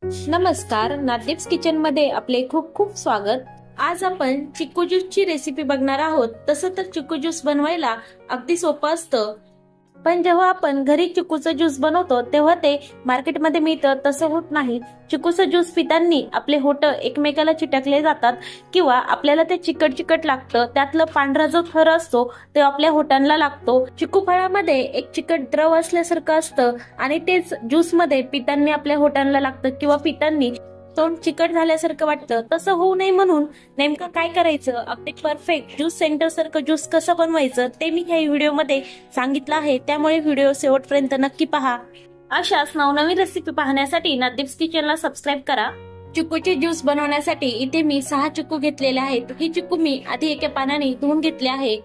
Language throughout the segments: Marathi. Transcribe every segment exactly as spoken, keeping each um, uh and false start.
नमस्कार, नादिप्स किचन मध्ये आपले खूप खूप स्वागत। आज आपण चिक्कू ज्यूस ची रेसिपी बघणार आहोत। तसं तर चिक्कू ज्यूस बनवायला अगदी सोपं असतं, पण जेव्हा आपण घरी चिक्कूचा ज्यूस बनवतो तेव्हा ते मार्केटमध्ये मिळतं तसं होत नाही। चिक्कूचा ज्यूस पितांनी आपले होठ एकमेकाला चिटकले जातात किंवा आपल्याला ते चिकट चिकट लागतं। त्यातलं पांढरा जो थर असतो ते आपल्या होठांना लागतो। चिक्कू फळामध्ये एक चिकट द्रव असल्यासारखं असतं आणि तेच ज्यूस मध्ये पितांनी आपल्या होठांना लागतं किंवा पितांनी तोंड चिकट झाल्यासारखं वाटतं। तसं होऊ नये म्हणून नेमकं काय करायचं, अगदी परफेक्ट ज्यूस सेंटर सारखं ज्यूस कसं बनवायचं ते मी ह्या व्हिडिओमध्ये सांगितलं आहे, त्यामुळे व्हिडिओ शेवटपर्यंत नक्की पहा। अशाच नवनवीन रेसिपी पाहण्यासाठी नादिप्स किचनला सबस्क्राईब करा। चिक्कूचे ज्यूस बनवण्यासाठी इथे मी सहा चिक्कू घेतलेले आहेत। हे चिक्कू मी आधी एका पाण्याने धुवून घेतले आहे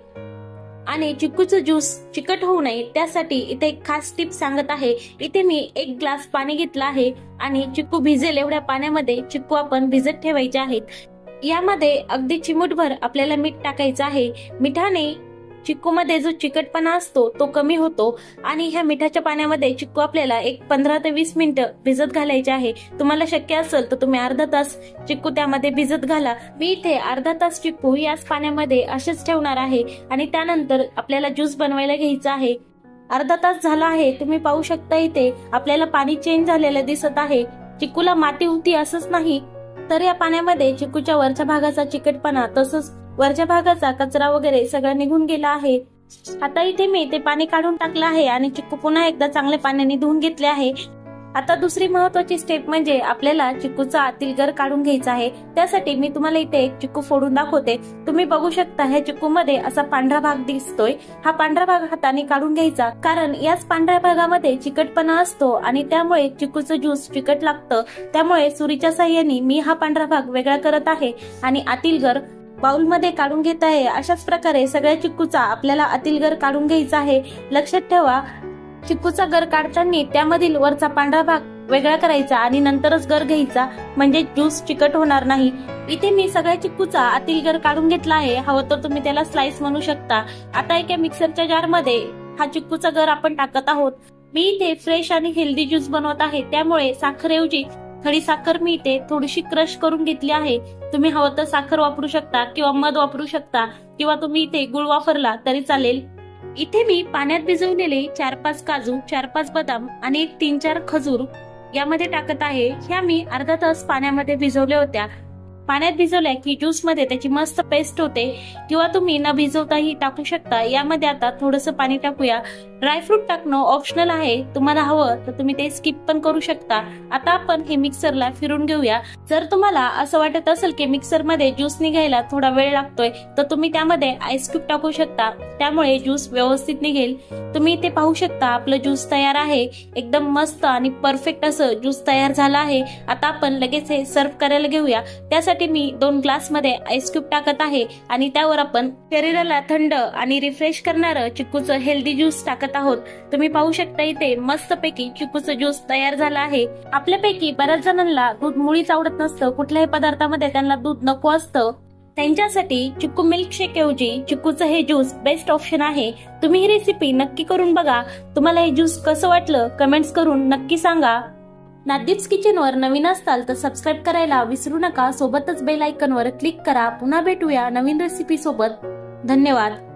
आणि चिक्कूचं ज्यूस चिकट होऊ नये त्यासाठी इथे एक खास टिप सांगत आहे। इथे मी एक ग्लास पाणी घेतला आहे आणि चिक्कू भिजेल एवढ्या पाण्यामध्ये चिक्कू आपण भिजत ठेवायचे आहेत। यामध्ये अगदी चिमूटभर आपल्याला मीठ टाकायचं आहे। मिठाने चिक्कू मध्ये जो चिकटपणा असतो तो कमी होतो आणि ह्या मिठाच्या पाण्यामध्ये चिक्कू आपल्याला एक पंधरा ते वीस मिनिटं भिजत घालायचे आहे। तुम्हाला शक्य असेल तर तुम्ही अर्धा तास चिक्कू त्यामध्ये भिजत घाला। मी इथे अर्धा तास चिक्कू याच पाण्यामध्ये असेच ठेवणार आहे आणि त्यानंतर आपल्याला ज्यूस बनवायला घ्यायचा आहे। अर्धा तास झाला आहे, तुम्ही पाहू शकता इथे आपल्याला पाणी चेंज झालेलं दिसत आहे। चिक्कूला माती होती असंच नाही तर या पाण्यामध्ये चिक्कूच्या वरच्या भागाचा चिकटपणा तसंच वरच्या भागाचा कचरा वगैरे सगळं निघून गेला आहे। आता इथे मी ते पाणी काढून टाकलं आहे आणि चिक्कू पुन्हा एकदा चांगल्या पाण्याने धुवून घेतले आहे। आता दुसरी महत्वाची स्टेप म्हणजे आपल्याला चिक्कूचा आतील गर काढून घ्यायचा आहे। त्यासाठी मी तुम्हाला इथे एक चिक्कू फोडून दाखवते। तुम्ही बघू शकता ह्या चिक्कू मध्ये असा पांढरा भाग दिसतोय। हा पांढरा भाग हाताने काढून घ्यायचा, कारण याच पांढऱ्या भागामध्ये चिकटपणा असतो आणि त्यामुळे चिक्कूचं ज्यूस चिकट लागतं। त्यामुळे सुरीच्या साह्याने मी हा पांढरा भाग वेगळा करत आहे आणि आतील गर बाउल मध्ये काढून घेत आहे। अशाच प्रकारे सगळ्या चिक्कूचा आपल्याला आतील गर काढून घ्यायचा आहे। लक्षात ठेवा, चिक्कूचा गर काढताना त्यामधील वरचा पांढरा भाग वेगळा करायचा आणि नंतरच गर घ्यायचा, म्हणजे ज्यूस चिकट होणार नाही। इथे मी सगळ्या चिक्कूचा आतील गर काढून घेतला आहे। हवं तर तुम्ही त्याला स्लाइस म्हणू शकता। आता एका मिक्सरच्या जार मध्ये हा चिक्कूचा गर आपण टाकत आहोत। मी इथे फ्रेश आणि हेल्दी ज्यूस बनवत आहे, त्यामुळे साखरेऐवजी खडी साखर मी इथे थोडीशी क्रश करून घेतली आहे। तुम्ही हवं तर साखर वापरू शकता किंवा मध वापरू शकता किंवा तुम्ही इथे गुळ वापरला तरी चालेल। इथे मी पाण्यात भिजवलेले चार पाच काजू, चार पाच बदाम आणि एक तीन चार खजूर यामध्ये टाकत आहे। ह्या मी अर्धा तास पाण्यामध्ये भिजवल्या होत्या। पाण्यात भिजवल्या की ज्यूस मध्ये त्याची मस्त पेस्ट होते, किंवा तुम्ही न भिजवताही टाकू शकता। यामध्ये आता थोडंसं पाणी टाकूया। ड्रायफ्रूट टाकणं ऑप्शनल आहे, तुम्हाला हवं तर तुम्ही ते स्किप पण करू शकता। आता आपण हे मिक्सरला फिरून घेऊया। जर तुम्हाला असं वाटत असेल की मिक्सर मध्ये ज्यूस निघायला थोडा वेळ लागतोय तर तुम्ही त्यामध्ये आईस क्यूब टाकू शकता, त्यामुळे ज्यूस व्यवस्थित निघेल। तुम्ही इथे पाहू शकता आपलं ज्यूस तयार आहे। एकदम मस्त आणि परफेक्ट असं ज्यूस तयार झालं आहे। आता आपण लगेच हे सर्व करायला घेऊया। त्यासाठी मी दोन ग्लास मध्ये आईस क्यूब टाकत आहे आणि त्यावर आपण शरीराला थंड आणि रिफ्रेश करणारं चिक्कूचं हेल्दी ज्यूस टाकत आहोत। तुम्ही पाहू शकता इथे मस्तपैकी चिक्कूचं ज्यूस तयार झालं आहे। आपल्यापैकी बऱ्याच जणांना दूध मुळीच आवडत नसतं, कुठल्याही पदार्थामध्ये त्यांना दूध नको असतं, त्यांच्यासाठी चिक्कू मिल्कशेक ऐवजी चिक्कूचं हे ज्यूस बेस्ट ऑप्शन आहे। तुम्ही ही रेसिपी नक्की करून बघा। तुम्हाला हे ज्यूस कसं वाटलं कमेंट्स करून नक्की सांगा। नादिप्स किचन वर नवीन असताल तर सबस्क्राईब करायला विसरू नका। सोबतच बेल आयकॉन वर क्लिक करा। पुन्हा भेटूया नवीन रेसिपी सोबत। धन्यवाद।